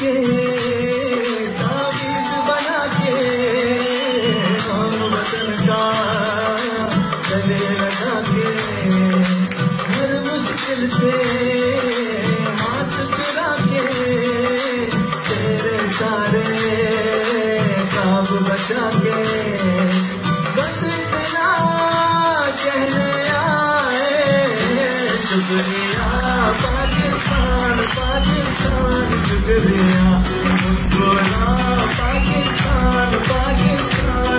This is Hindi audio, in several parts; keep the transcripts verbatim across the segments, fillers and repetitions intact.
के तावीज़ बना के हम वतन का गले लगा के हर मुश्किल से हाथ फिरा के तेरे सारे ख्वाब बचा के बस इतना कहने आए शुक्रिया पाकिस्तान पाकिस्तान शुक्रिया मुस्कुरा पाकिस्तान पाकिस्तान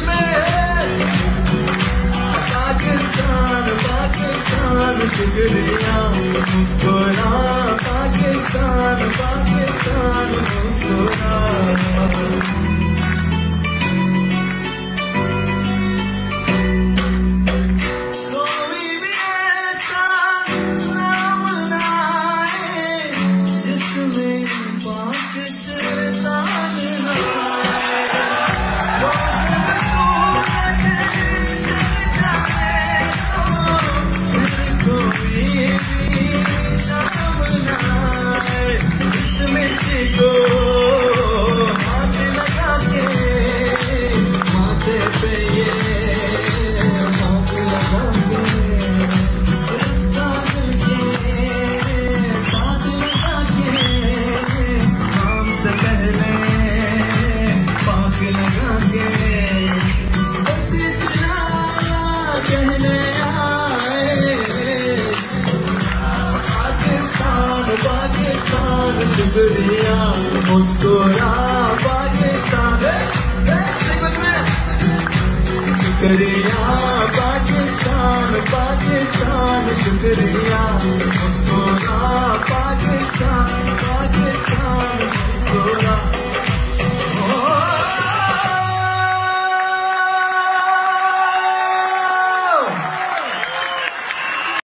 पाकिस्तान पाकिस्तान शुक्रिया मुस्कुरा पाकिस्तान पाकिस्तान मुस्कुरा शुक्रिया मुस्कुरा पाकिस्तान शुक्रिया पाकिस्तान पाकिस्तान शुक्रिया मुस्कुरा